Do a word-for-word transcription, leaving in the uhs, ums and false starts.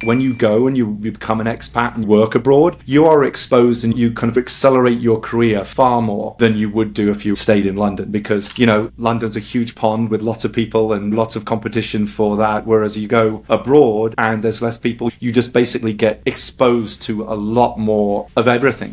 When you go and you become an expat and work abroad, you are exposed and you kind of accelerate your career far more than you would do if you stayed in London, because, you know, London's a huge pond with lots of people and lots of competition for that. Whereas you go abroad and there's less people, you just basically get exposed to a lot more of everything.